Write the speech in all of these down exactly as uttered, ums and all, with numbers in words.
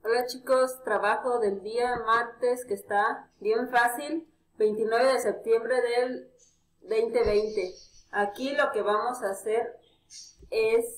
Hola chicos, trabajo del día martes que está bien fácil, veintinueve de septiembre del veinte veinte. Aquí lo que vamos a hacer es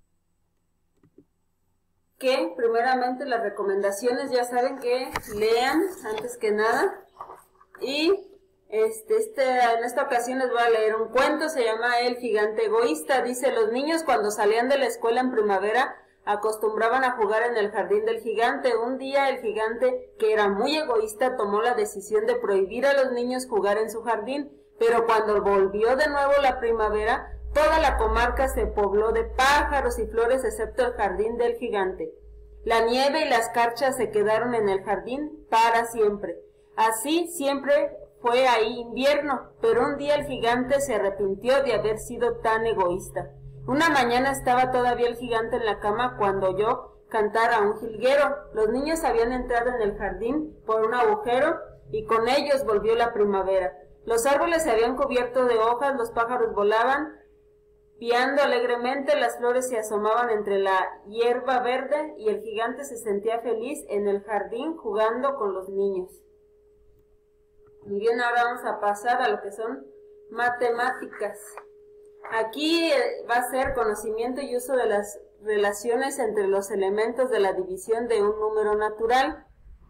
que primeramente las recomendaciones, ya saben que lean antes que nada. Y este, este, en esta ocasión les voy a leer un cuento, se llama El gigante egoísta. Dice: los niños cuando salían de la escuela en primavera acostumbraban a jugar en el jardín del gigante. Un día el gigante, que era muy egoísta, tomó la decisión de prohibir a los niños jugar en su jardín, pero cuando volvió de nuevo la primavera, toda la comarca se pobló de pájaros y flores excepto el jardín del gigante. La nieve y las escarchas se quedaron en el jardín para siempre. Así siempre fue ahí invierno, pero un día el gigante se arrepintió de haber sido tan egoísta. Una mañana estaba todavía el gigante en la cama cuando oyó cantar a un jilguero. Los niños habían entrado en el jardín por un agujero y con ellos volvió la primavera. Los árboles se habían cubierto de hojas, los pájaros volaban piando alegremente, las flores se asomaban entre la hierba verde y el gigante se sentía feliz en el jardín jugando con los niños. Muy bien, ahora vamos a pasar a lo que son matemáticas. Aquí va a ser conocimiento y uso de las relaciones entre los elementos de la división de un número natural.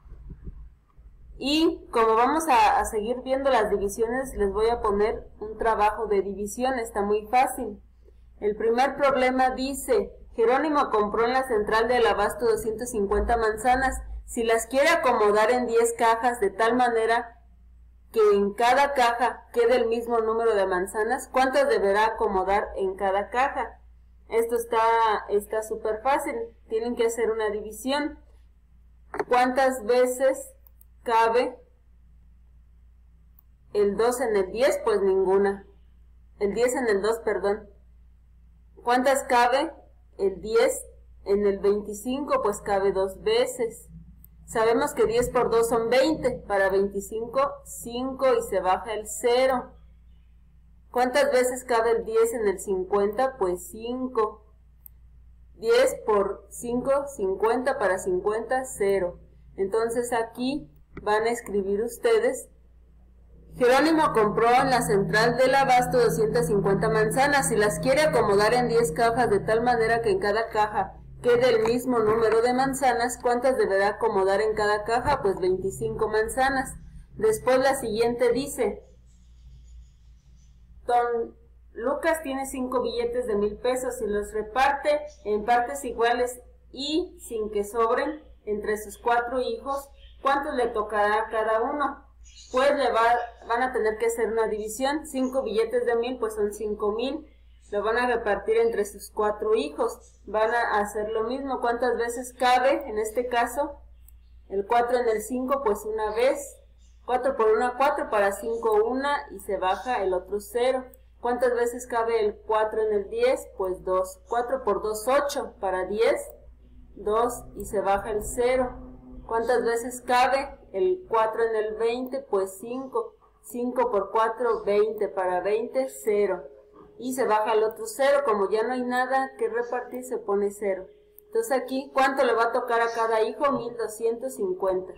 Y como vamos a, a seguir viendo las divisiones, les voy a poner un trabajo de división, está muy fácil. El primer problema dice: Jerónimo compró en la central del abasto doscientas cincuenta manzanas. Si las quiere acomodar en diez cajas de tal manera que en cada caja quede el mismo número de manzanas, ¿cuántas deberá acomodar en cada caja? Esto está está súper fácil, tienen que hacer una división. ¿Cuántas veces cabe el dos en el diez? Pues ninguna. El diez en el dos, perdón. ¿Cuántas cabe el diez en el veinticinco? Pues cabe dos veces. Sabemos que diez por dos son veinte, para veinticinco, cinco y se baja el cero. ¿Cuántas veces cabe el diez en el cincuenta? Pues cinco. diez por cinco, cincuenta, para cincuenta, cero. Entonces aquí van a escribir ustedes: Jerónimo compró en la central del abasto doscientas cincuenta manzanas. Si las quiere acomodar en diez cajas de tal manera que en cada caja quede el mismo número de manzanas, ¿cuántas deberá acomodar en cada caja? Pues veinticinco manzanas. Después la siguiente dice: Don Lucas tiene cinco billetes de mil pesos y los reparte en partes iguales y sin que sobren entre sus cuatro hijos. ¿Cuántos le tocará a cada uno? Pues le va, van a tener que hacer una división. Cinco billetes de mil pues son cinco mil. Lo van a repartir entre sus cuatro hijos. Van a hacer lo mismo. ¿Cuántas veces cabe? En este caso, el cuatro en el cinco, pues una vez. cuatro por uno, cuatro, para cinco, una, y se baja el otro cero. ¿Cuántas veces cabe el cuatro en el diez? Pues dos. cuatro por dos, ocho, para diez, dos, y se baja el cero. ¿Cuántas veces cabe el cuatro en el veinte? Pues cinco. cinco por cuatro, veinte, para veinte, cero. Y se baja el otro cero, como ya no hay nada que repartir, se pone cero. Entonces aquí, ¿cuánto le va a tocar a cada hijo? mil doscientos cincuenta.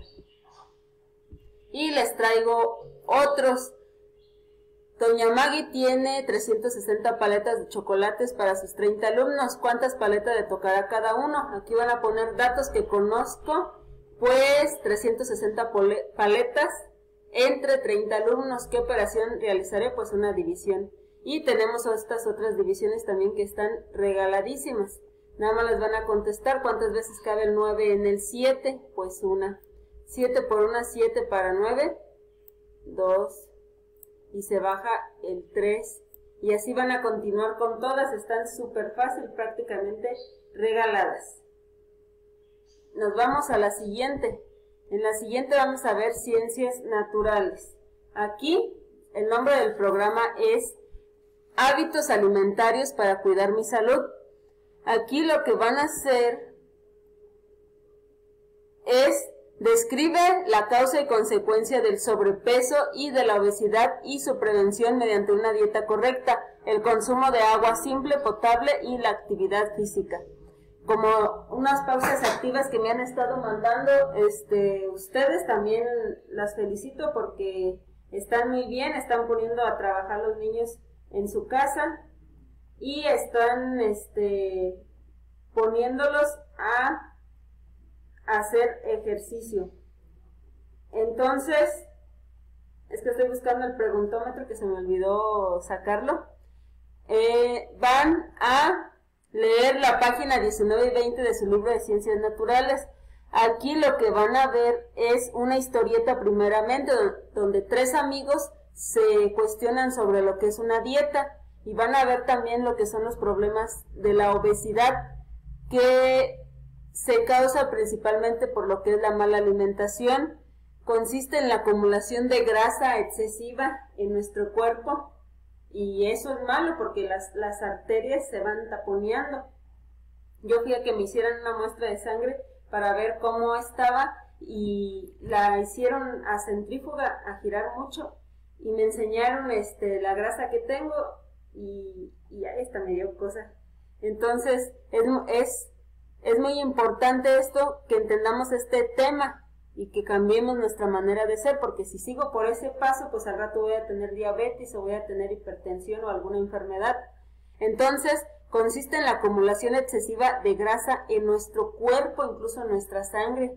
Y les traigo otros. Doña Maggie tiene trescientas sesenta paletas de chocolates para sus treinta alumnos. ¿Cuántas paletas le tocará a cada uno? Aquí van a poner datos que conozco. Pues trescientas sesenta paletas entre treinta alumnos. ¿Qué operación realizaré? Pues una división. Y tenemos estas otras divisiones también que están regaladísimas. Nada más les van a contestar: ¿cuántas veces cabe el nueve en el siete? Pues una. siete por una, siete, para nueve, dos. Y se baja el tres. Y así van a continuar con todas. Están súper fácil, prácticamente regaladas. Nos vamos a la siguiente. En la siguiente vamos a ver ciencias naturales. Aquí el nombre del programa es Hábitos alimentarios para cuidar mi salud. Aquí lo que van a hacer es: describe la causa y consecuencia del sobrepeso y de la obesidad y su prevención mediante una dieta correcta, el consumo de agua simple, potable y la actividad física. como unas pausas activas que me han estado mandando. Este, ustedes también las felicito porque están muy bien, están poniendo a trabajar los niños en su casa y están este, poniéndolos a hacer ejercicio. Entonces, es que estoy buscando el preguntómetro que se me olvidó sacarlo. Eh, van a leer la página diecinueve y veinte de su libro de Ciencias Naturales. Aquí lo que van a ver es una historieta primeramente, donde tres amigos se cuestionan sobre lo que es una dieta, y van a ver también lo que son los problemas de la obesidad, que se causa principalmente por lo que es la mala alimentación. Consiste en la acumulación de grasa excesiva en nuestro cuerpo, y eso es malo porque las, las arterias se van taponeando. Yo fui a que me hicieran una muestra de sangre para ver cómo estaba, y la hicieron a centrífuga, a girar mucho, y me enseñaron este, la grasa que tengo, y, y ahí está, me dio cosa. Entonces es, es, es muy importante esto, que entendamos este tema y que cambiemos nuestra manera de ser, porque si sigo por ese paso, pues al rato voy a tener diabetes o voy a tener hipertensión o alguna enfermedad. Entonces, consiste en la acumulación excesiva de grasa en nuestro cuerpo, incluso en nuestra sangre.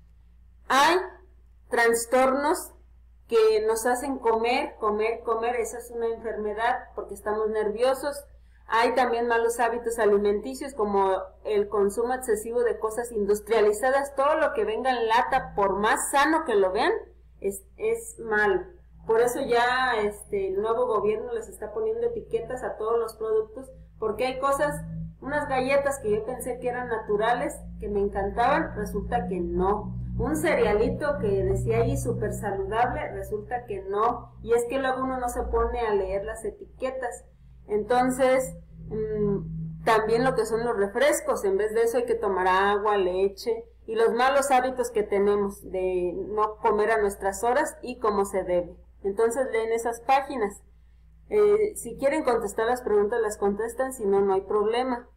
Hay trastornos que nos hacen comer, comer, comer, esa es una enfermedad porque estamos nerviosos. Hay también malos hábitos alimenticios como el consumo excesivo de cosas industrializadas. Todo lo que venga en lata, por más sano que lo vean, es, es malo. Por eso ya este, el nuevo gobierno les está poniendo etiquetas a todos los productos, porque hay cosas, unas galletas que yo pensé que eran naturales, que me encantaban, resulta que no. Un cerealito que decía ahí súper saludable, resulta que no. Y es que luego uno no se pone a leer las etiquetas. Entonces, mmm, también lo que son los refrescos, en vez de eso hay que tomar agua, leche, y los malos hábitos que tenemos de no comer a nuestras horas y como se debe. Entonces leen esas páginas. Eh, si quieren contestar las preguntas, las contestan, si no, no hay problema.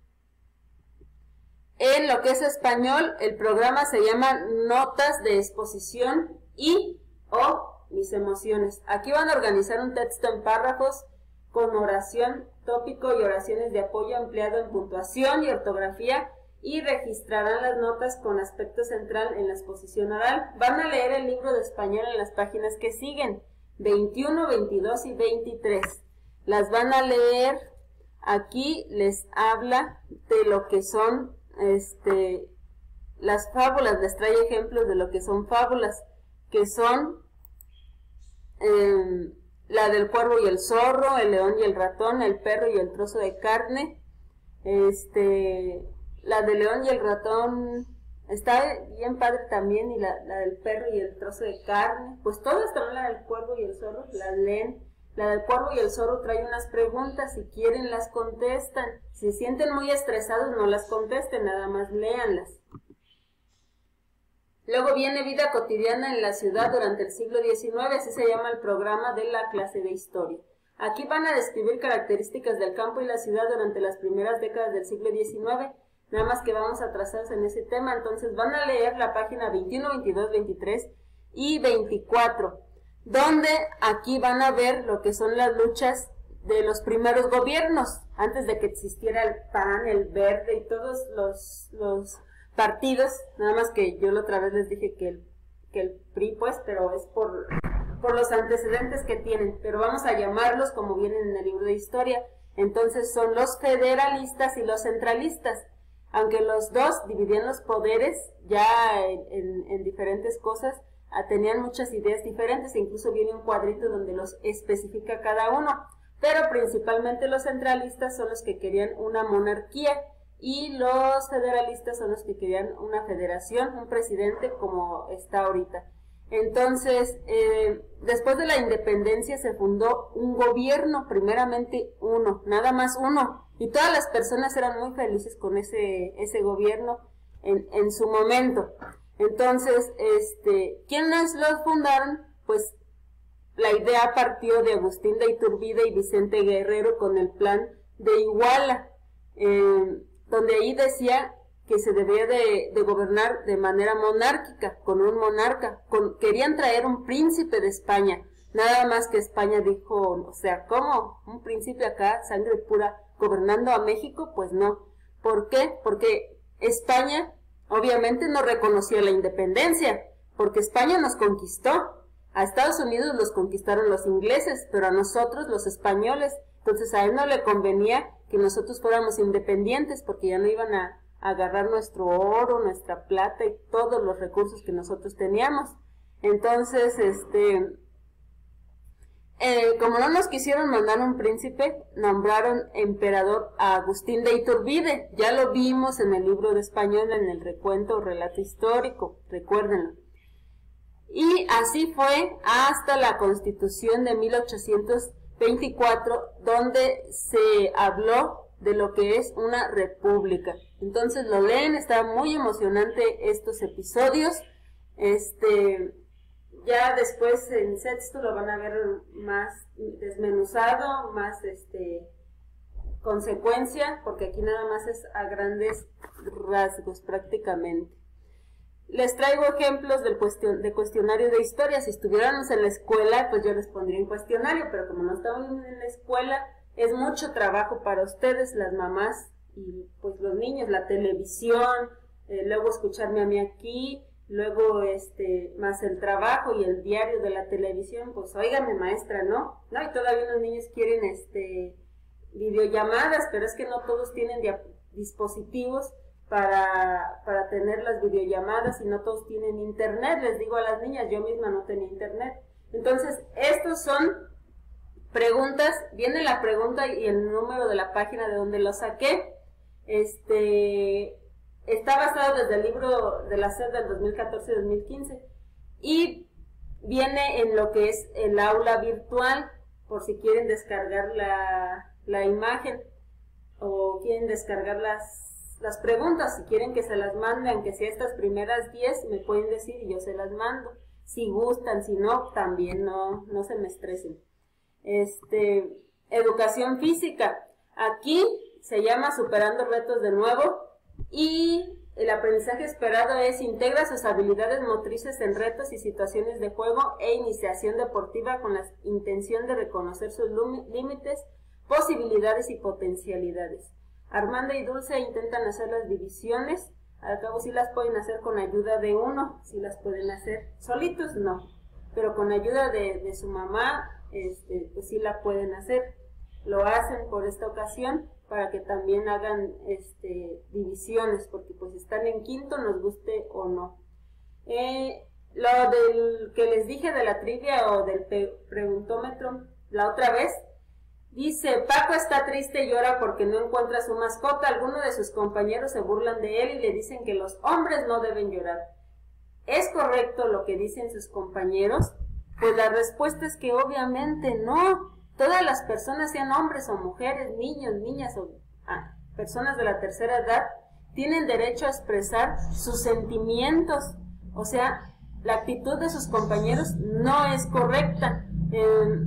En lo que es español, el programa se llama Notas de Exposición y o Mis Emociones. Aquí van a organizar un texto en párrafos con oración, tópico y oraciones de apoyo empleado en puntuación y ortografía, y registrarán las notas con aspecto central en la exposición oral. Van a leer el libro de español en las páginas que siguen, veintiuno, veintidós y veintitrés. Las van a leer. Aquí les habla de lo que son este, las fábulas, les trae ejemplos de lo que son fábulas, que son eh, la del cuervo y el zorro, el león y el ratón, el perro y el trozo de carne. Este, la del león y el ratón está bien padre también, y la, la del perro y el trozo de carne. Pues todas, también la del cuervo y el zorro, las leen. La del cuervo y el zorro trae unas preguntas, si quieren las contestan. Si se sienten muy estresados, no las contesten, nada más léanlas. Luego viene Vida Cotidiana en la Ciudad durante el siglo diecinueve, así se llama el programa de la clase de historia. Aquí van a describir características del campo y la ciudad durante las primeras décadas del siglo diecinueve, nada más que vamos a trazarse en ese tema. Entonces van a leer la página veintiuno, veintidós, veintitrés y veinticuatro, donde aquí van a ver lo que son las luchas de los primeros gobiernos, antes de que existiera el P A N, el Verde y todos los... los partidos, nada más que yo la otra vez les dije que el, que el P R I, pues, pero es por, por los antecedentes que tienen, pero vamos a llamarlos como vienen en el libro de historia. Entonces son los federalistas y los centralistas, aunque los dos dividían los poderes ya en, en, en diferentes cosas, tenían muchas ideas diferentes, e incluso viene un cuadrito donde los especifica cada uno, pero principalmente los centralistas son los que querían una monarquía, y los federalistas son los que querían una federación, un presidente como está ahorita. Entonces, eh, después de la independencia se fundó un gobierno, primeramente uno, nada más uno, y todas las personas eran muy felices con ese, ese gobierno en, en su momento. Entonces, este, ¿quiénes los fundaron? Pues la idea partió de Agustín de Iturbide y Vicente Guerrero con el plan de Iguala, eh, donde ahí decía que se debía de, de gobernar de manera monárquica, con un monarca. Con, querían traer un príncipe de España, nada más que España dijo, o sea, ¿cómo? ¿Un príncipe acá, sangre pura, gobernando a México? Pues no. ¿Por qué? Porque España obviamente no reconoció la independencia, porque España nos conquistó. A Estados Unidos los conquistaron los ingleses, pero a nosotros los españoles. Entonces a él no le convenía que nosotros fuéramos independientes, porque ya no iban a, a agarrar nuestro oro, nuestra plata y todos los recursos que nosotros teníamos. Entonces, este, eh, como no nos quisieron mandar un príncipe, nombraron emperador a Agustín de Iturbide. Ya lo vimos en el libro de español, en el recuento o relato histórico, recuérdenlo. Y así fue hasta la Constitución de mil ochocientos veinticuatro, donde se habló de lo que es una república. Entonces lo leen, está muy emocionante estos episodios. Este, ya después en sexto lo van a ver más desmenuzado, más este consecuencia, porque aquí nada más es a grandes rasgos prácticamente. Les traigo ejemplos del cuestion de cuestionario de historia. Si estuviéramos en la escuela, pues yo les pondría un cuestionario, pero como no estamos en la escuela, es mucho trabajo para ustedes, las mamás y pues los niños, la televisión, eh, luego escucharme a mí aquí, luego este más el trabajo y el diario de la televisión, pues óigame maestra, ¿no? No, y todavía los niños quieren este videollamadas, pero es que no todos tienen dispositivos para, para tener las videollamadas y no todos tienen internet. Les digo a las niñas, yo misma no tenía internet. Entonces, estos son preguntas, viene la pregunta y el número de la página de donde lo saqué. Este, está basado desde el libro de la S E P del dos mil catorce dos mil quince y viene en lo que es el aula virtual, por si quieren descargar la, la imagen o quieren descargar las las preguntas, si quieren que se las mande, aunque sea estas primeras diez, me pueden decir y yo se las mando. Si gustan, si no, también no, no se me estresen. Este, educación física. Aquí se llama Superando Retos de nuevo y el aprendizaje esperado es integra sus habilidades motrices en retos y situaciones de juego e iniciación deportiva con la intención de reconocer sus límites, posibilidades y potencialidades. Armando y Dulce intentan hacer las divisiones, al cabo sí las pueden hacer con ayuda de uno, sí las pueden hacer solitos, no, pero con ayuda de, de su mamá, este, pues sí la pueden hacer. Lo hacen por esta ocasión para que también hagan este, divisiones, porque pues están en quinto, nos guste o no. Eh, lo del que les dije de la trivia o del preguntómetro la otra vez, dice, Paco está triste y llora porque no encuentra a su mascota. Algunos de sus compañeros se burlan de él y le dicen que los hombres no deben llorar. ¿Es correcto lo que dicen sus compañeros? Pues la respuesta es que obviamente no. Todas las personas, sean hombres o mujeres, niños, niñas o ah, personas de la tercera edad, tienen derecho a expresar sus sentimientos. O sea, la actitud de sus compañeros no es correcta. Eh,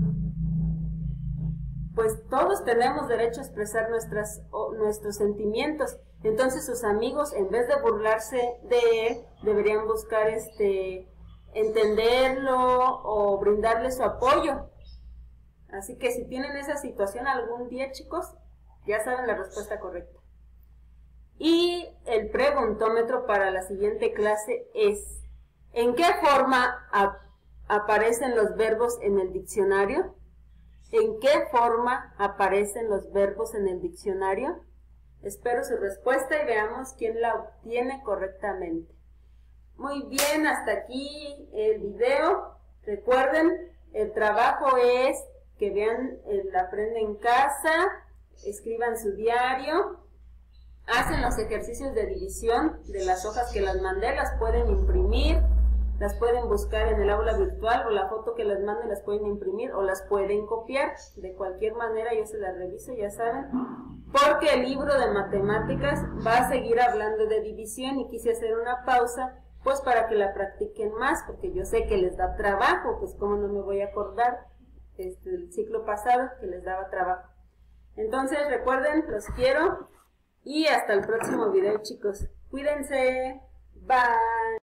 pues todos tenemos derecho a expresar nuestras, o, nuestros sentimientos. Entonces sus amigos, en vez de burlarse de él, deberían buscar este entenderlo o brindarle su apoyo. Así que si tienen esa situación algún día, chicos, ya saben la respuesta correcta. Y el preguntómetro para la siguiente clase es, ¿en qué forma ap aparecen los verbos en el diccionario? ¿En qué forma aparecen los verbos en el diccionario? Espero su respuesta y veamos quién la obtiene correctamente. Muy bien, hasta aquí el video. Recuerden, el trabajo es que vean el Aprende en Casa, escriban su diario, hacen los ejercicios de división de las hojas que las mandé, las pueden imprimir, las pueden buscar en el aula virtual o la foto que les manden las pueden imprimir o las pueden copiar. De cualquier manera yo se las reviso, ya saben, porque el libro de matemáticas va a seguir hablando de división y quise hacer una pausa pues para que la practiquen más, porque yo sé que les da trabajo, pues cómo no me voy a acordar este, del ciclo pasado que les daba trabajo. Entonces recuerden, los quiero y hasta el próximo video, chicos. Cuídense. Bye.